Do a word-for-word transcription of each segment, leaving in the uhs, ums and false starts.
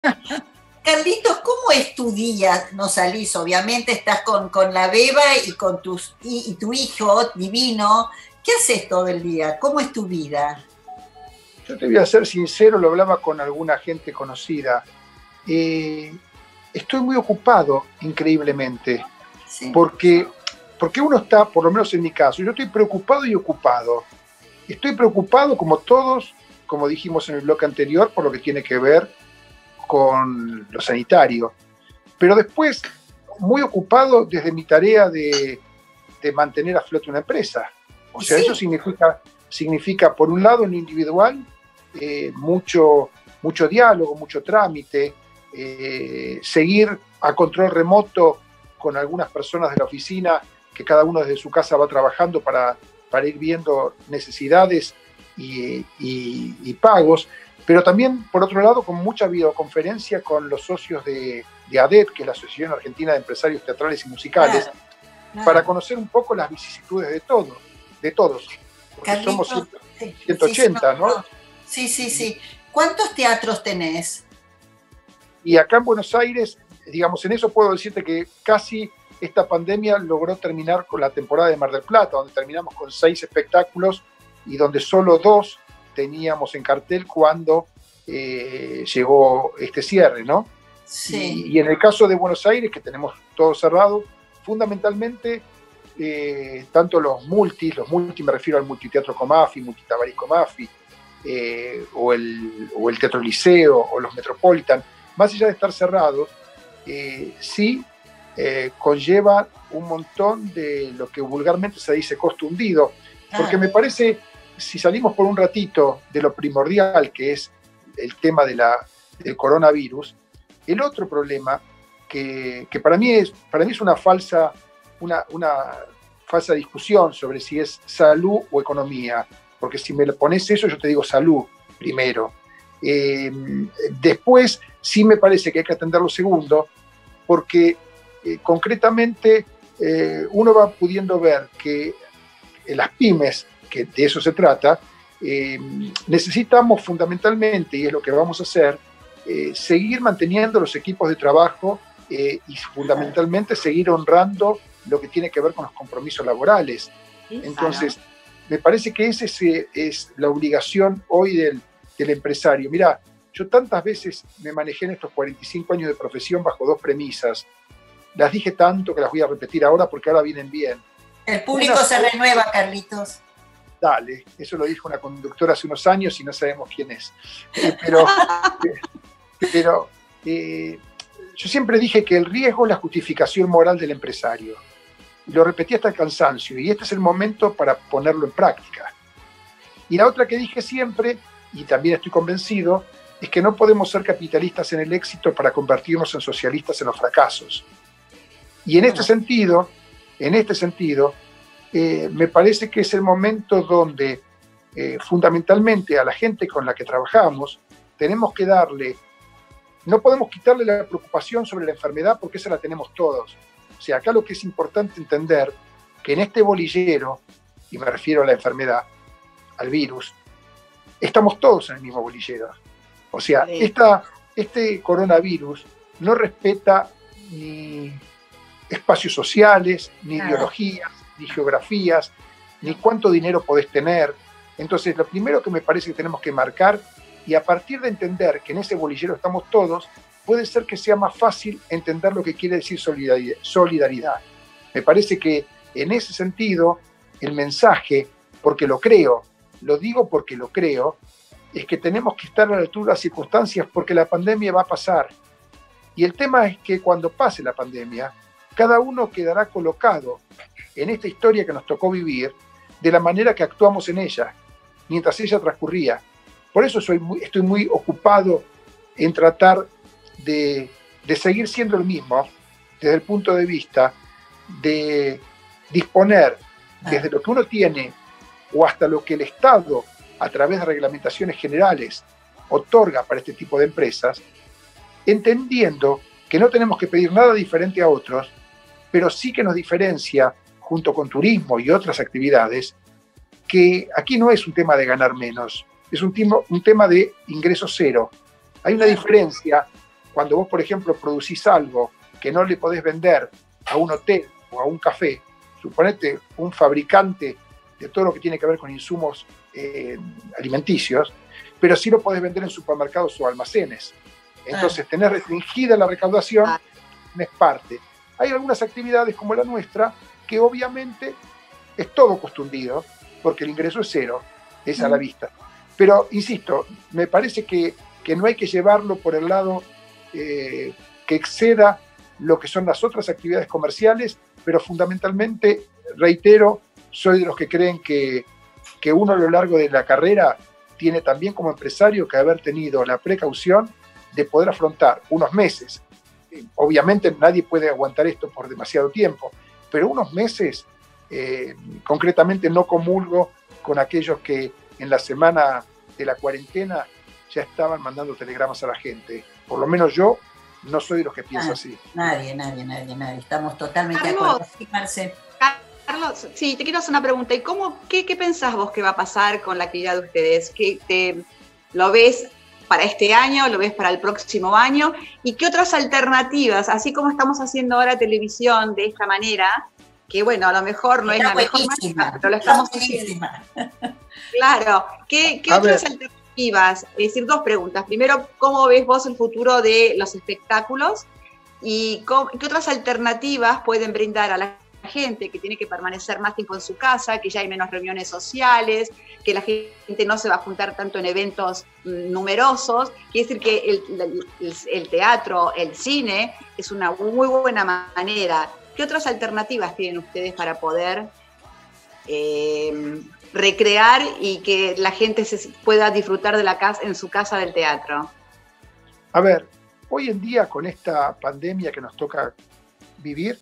Carlitos, ¿cómo es tu día? No salís, obviamente estás con, con la beba y con tus, y, y tu hijo divino. ¿Qué haces todo el día? ¿Cómo es tu vida? Yo te voy a ser sincero, lo hablaba con alguna gente conocida. Eh, Estoy muy ocupado, increíblemente, Sí. porque, porque uno está, por lo menos en mi caso, yo estoy preocupado y ocupado. Estoy preocupado, como todos, como dijimos en el bloque anterior, por lo que tiene que ver con lo sanitario. Pero después, muy ocupado desde mi tarea de, de mantener a flote una empresa. O Y sea, eso sí, significa, significa por un lado, en lo individual, eh, mucho, mucho diálogo, mucho trámite, eh, seguir a control remoto con algunas personas de la oficina, que cada uno desde su casa va trabajando para, para ir viendo necesidades y, y, y pagos, pero también, por otro lado, con mucha videoconferencia con los socios de, de A D E T, que es la Asociación Argentina de Empresarios Teatrales y Musicales, claro, para claro. conocer un poco las vicisitudes de todo, de todos, porque somos Carlitos, sí, sí, sí, no, ciento ochenta, ¿no? no. Sí, sí, sí. ¿Cuántos teatros tenés? Y acá en Buenos Aires, digamos, en eso puedo decirte que casi esta pandemia logró terminar con la temporada de Mar del Plata, donde terminamos con seis espectáculos y donde solo dos teníamos en cartel cuando eh, llegó este cierre, ¿no? Sí. Y, y en el caso de Buenos Aires, que tenemos todo cerrado, fundamentalmente eh, tanto los multis, los multis me refiero al Multiteatro Comafi, Multitabarís Comafi, eh, o, el, o el Teatro Liceo, o los Metropolitan, más allá de estar cerrados, eh, sí eh, conlleva un montón de lo que vulgarmente se dice costo hundido, porque Ah, me parece, si salimos por un ratito de lo primordial, que es el tema de la, del coronavirus, el otro problema, que, que para, mí es, para mí es una falsa, una, una falsa discusión sobre si es salud o economía, porque si me pones eso, yo te digo salud primero. Eh, Después, sí me parece que hay que atender lo segundo, porque eh, concretamente eh, uno va pudiendo ver que en las pymes, que de eso se trata, eh, necesitamos fundamentalmente, y es lo que vamos a hacer, eh, seguir manteniendo los equipos de trabajo eh, y fundamentalmente seguir honrando lo que tiene que ver con los compromisos laborales. Entonces, me parece que esa es, es la obligación hoy del, del empresario. Mirá, yo tantas veces me manejé en estos cuarenta y cinco años de profesión bajo dos premisas. Las dije tanto que las voy a repetir ahora porque ahora vienen bien. el Una, público se renueva, Carlitos. dale, eso lo dijo una conductora hace unos años y no sabemos quién es. Eh, pero pero eh, yo siempre dije que el riesgo es la justificación moral del empresario. Y lo repetí hasta el cansancio, y este es el momento para ponerlo en práctica. Y la otra que dije siempre, y también estoy convencido, es que no podemos ser capitalistas en el éxito para convertirnos en socialistas en los fracasos. Y en este sentido, en este sentido, eh, me parece que es el momento donde eh, fundamentalmente a la gente con la que trabajamos tenemos que darle, no podemos quitarle la preocupación sobre la enfermedad porque esa la tenemos todos. O sea, acá lo que es importante entender que en este bolillero, y me refiero a la enfermedad, al virus, estamos todos en el mismo bolillero. O sea, Sí. esta, este coronavirus no respeta ni espacios sociales, ni Nada. ideologías, ni geografías, ni cuánto dinero podés tener. Entonces, lo primero que me parece que tenemos que marcar, y a partir de entender que en ese bolillero estamos todos, puede ser que sea más fácil entender lo que quiere decir solidaridad. Me parece que en ese sentido, el mensaje, porque lo creo, lo digo porque lo creo, es que tenemos que estar a la altura de las circunstancias porque la pandemia va a pasar. Y el tema es que cuando pase la pandemia, cada uno quedará colocado en esta historia que nos tocó vivir de la manera que actuamos en ella, mientras ella transcurría. Por eso soy muy, estoy muy ocupado en tratar de, de seguir siendo el mismo desde el punto de vista de disponer desde lo que uno tiene o hasta lo que el Estado, a través de reglamentaciones generales, otorga para este tipo de empresas, entendiendo que no tenemos que pedir nada diferente a otros, pero sí que nos diferencia, junto con turismo y otras actividades, que aquí no es un tema de ganar menos, es un, timo, un tema de ingreso cero. Hay una diferencia cuando vos, por ejemplo, producís algo que no le podés vender a un hotel o a un café, suponete un fabricante de todo lo que tiene que ver con insumos eh, alimenticios, pero sí lo podés vender en supermercados o almacenes. Entonces, tenés restringida la recaudación, no es parte. Hay algunas actividades como la nuestra que obviamente es todo costo hundido, porque el ingreso es cero, es a la vista. Pero, insisto, me parece que, que no hay que llevarlo por el lado eh, que exceda lo que son las otras actividades comerciales, pero fundamentalmente, reitero, soy de los que creen que, que uno a lo largo de la carrera tiene también como empresario que haber tenido la precaución de poder afrontar unos meses. Obviamente nadie puede aguantar esto por demasiado tiempo, pero unos meses, eh, concretamente no comulgo con aquellos que en la semana de la cuarentena ya estaban mandando telegramas a la gente. Por lo menos yo no soy de los que piensa ah, así. Nadie, nadie, nadie, nadie. Estamos totalmente Carlos, de acuerdo. Sí, Marce. Carlos, sí, te quiero hacer una pregunta. ¿Y cómo, qué, qué pensás vos que va a pasar con la actividad de ustedes? ¿Qué te, ¿Lo ves para este año? ¿Lo ves para el próximo año? ¿Y qué otras alternativas? Así como estamos haciendo ahora televisión de esta manera, que bueno, a lo mejor no Está es la mejor buenísima, manera, pero lo estamos haciendo. Claro. ¿Qué, qué otras ver. alternativas? Es decir, dos preguntas. Primero, ¿cómo ves vos el futuro de los espectáculos? ¿Y cómo, qué otras alternativas pueden brindar a la gente que tiene que permanecer más tiempo en su casa, que ya hay menos reuniones sociales, que la gente no se va a juntar tanto en eventos numerosos? Quiere decir que el, el, el teatro, el cine, es una muy buena manera. ¿Qué otras alternativas tienen ustedes para poder eh, recrear y que la gente se pueda disfrutar de la casa, en su casa del teatro? A ver, hoy en día con esta pandemia que nos toca vivir,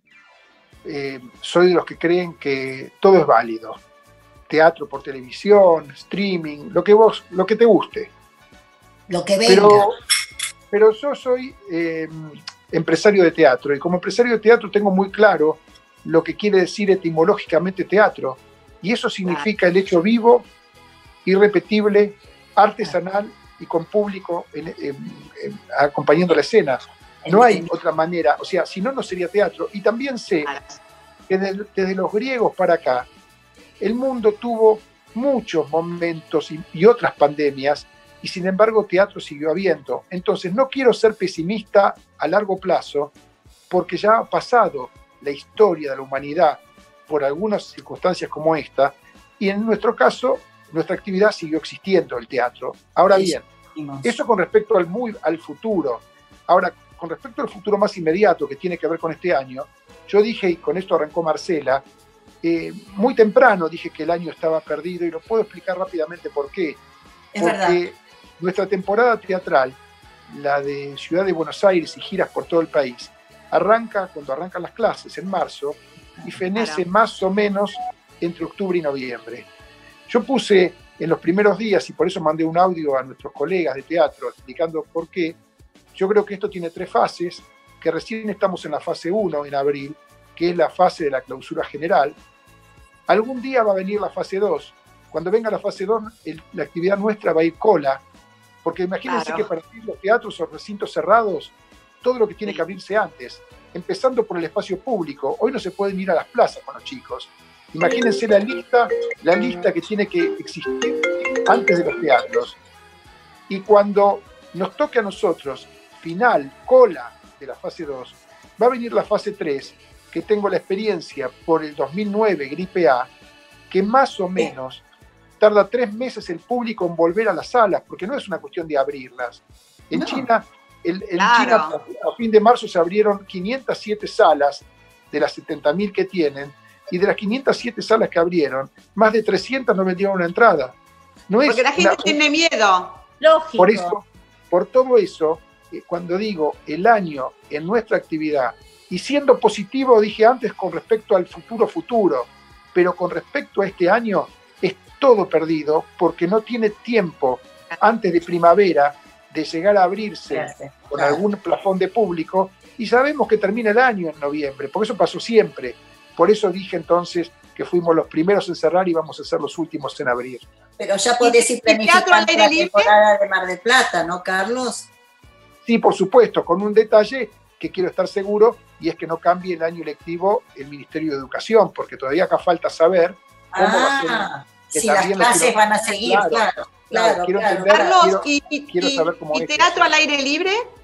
Eh, soy de los que creen que todo es válido. Teatro por televisión, streaming, lo que vos, lo que te guste. Lo que venga. Pero, pero yo soy eh, empresario de teatro, y como empresario de teatro tengo muy claro lo que quiere decir etimológicamente teatro, y eso significa el hecho vivo, irrepetible, artesanal y con público en, en, en, acompañando la escena. No hay otra manera, o sea, si no, no sería teatro. Y también sé que desde, desde los griegos para acá, el mundo tuvo muchos momentos y, y otras pandemias, y sin embargo teatro siguió habiendo. Entonces no quiero ser pesimista a largo plazo, porque ya ha pasado la historia de la humanidad por algunas circunstancias como esta, y en nuestro caso, nuestra actividad siguió existiendo, el teatro. Ahora bien, eso con respecto al, muy, al futuro. Ahora, con respecto al futuro más inmediato que tiene que ver con este año, yo dije, y con esto arrancó Marcela, eh, muy temprano dije que el año estaba perdido, y lo puedo explicar rápidamente por qué. Es Porque verdad. Nuestra temporada teatral, la de Ciudad de Buenos Aires y giras por todo el país, arranca cuando arrancan las clases, en marzo, y fenece claro. más o menos entre octubre y noviembre. Yo puse en los primeros días, y por eso mandé un audio a nuestros colegas de teatro explicando por qué. Yo creo que esto tiene tres fases, que recién estamos en la fase uno en abril, que es la fase de la clausura general. Algún día va a venir la fase dos. Cuando venga la fase dos, el, la actividad nuestra va a ir cola, porque imagínense claro. que para abrir los teatros o recintos cerrados, todo lo que tiene que abrirse antes, empezando por el espacio público. Hoy no se pueden ir a las plazas con los chicos. Imagínense la lista, la lista que tiene que existir antes de los teatros. Y cuando nos toque a nosotros final, cola de la fase dos, va a venir la fase tres, que tengo la experiencia por el dos mil nueve, gripe A, que más o menos tarda tres meses el público en volver a las salas, porque no es una cuestión de abrirlas. En no. China, el, en claro. China a, a fin de marzo se abrieron quinientas siete salas de las setenta mil que tienen, y de las quinientas siete salas que abrieron, más de trescientas no vendieron una entrada. No porque es la gente una, tiene miedo. Lógico. Por eso, por todo eso, cuando digo el año en nuestra actividad, y siendo positivo, dije antes, con respecto al futuro futuro, pero con respecto a este año es todo perdido, porque no tiene tiempo antes de primavera de llegar a abrirse Gracias. con claro. algún plafón de público, y sabemos que termina el año en noviembre, porque eso pasó siempre. Por eso dije entonces que fuimos los primeros en cerrar y vamos a ser los últimos en abrir. Pero ya podés ir planificando la temporada de Mar del Plata, ¿no, Carlos? Sí, por supuesto, con un detalle que quiero estar seguro, y es que no cambie el año lectivo el Ministerio de Educación, porque todavía acá falta saber cómo ah, va a ser. Si las clases quiero, van a seguir, claro, claro, claro. claro quiero claro. Entender, Carlos, quiero, ¿y, y, quiero saber cómo y es teatro eso. al aire libre?